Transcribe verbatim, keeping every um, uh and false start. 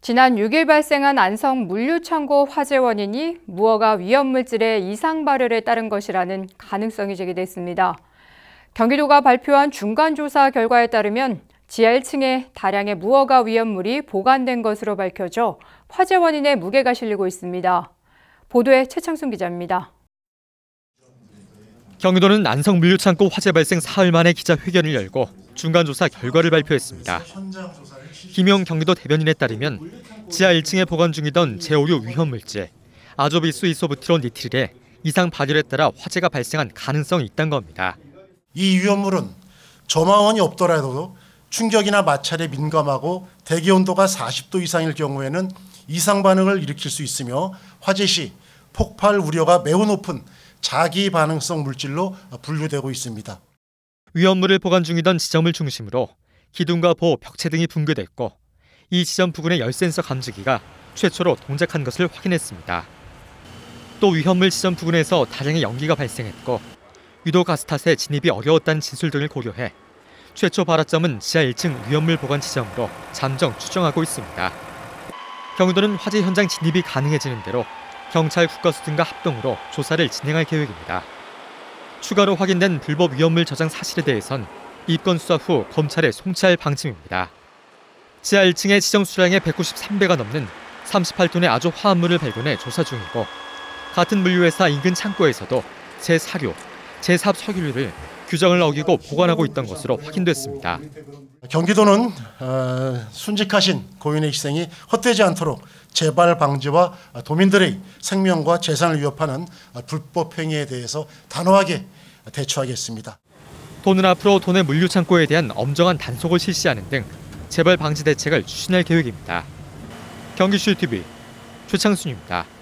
지난 육 일 발생한 안성 물류창고 화재 원인이 무허가 위험물질의 이상 발열에 따른 것이라는 가능성이 제기됐습니다. 경기도가 발표한 중간조사 결과에 따르면 지하 일 층에 다량의 무허가 위험물이 보관된 것으로 밝혀져 화재 원인에 무게가 실리고 있습니다. 보도에 최창순 기자입니다. 경기도는 안성 물류창고 화재 발생 사흘 만에 기자회견을 열고 중간조사 결과를 발표했습니다. 김용 경기도 대변인에 따르면 지하 일 층에 보관 중이던 제오류 위험물질 아조비스 이소부티론 니트릴의 이상 발열에 따라 화재가 발생한 가능성이 있다는 겁니다. 이 위험물은 점화원이 없더라도 충격이나 마찰에 민감하고 대기 온도가 사십 도 이상일 경우에는 이상 반응을 일으킬 수 있으며 화재 시 폭발 우려가 매우 높은 자기 반응성 물질로 분류되고 있습니다. 위험물을 보관 중이던 지점을 중심으로 기둥과 보, 벽체 등이 붕괴됐고 이 지점 부근의 열 센서 감지기가 최초로 동작한 것을 확인했습니다. 또 위험물 지점 부근에서 다량의 연기가 발생했고 유도 가스탓에 진입이 어려웠다는 진술 등을 고려해 최초 발화점은 지하 일 층 위험물 보관 지점으로 잠정 추정하고 있습니다. 경기도는 화재 현장 진입이 가능해지는 대로 경찰, 국가수 등과 합동으로 조사를 진행할 계획입니다. 추가로 확인된 불법 위험물 저장 사실에 대해선 입건 수사 후 검찰에 송치할 방침입니다. 지하 일 층의 지정 수량의 백구십삼 배가 넘는 삼십팔 톤의 아조 화합물을 발견해 조사 중이고 같은 물류회사 인근 창고에서도 제사료, 제삽 석유류를 규정을 어기고 보관하고 있던 것으로 확인됐습니다. 경기도는 어, 순직하신 고인의 희생이 헛되지 않도록 재발 방지와 도민들의 생명과 재산을 위협하는 불법 행위에 대해서 단호하게 대처하겠습니다. 도는 앞으로 도내 물류 창고에 대한 엄정한 단속을 실시하는 등 재발 방지 대책을 추진할 계획입니다. 경기슈티비 최창순입니다.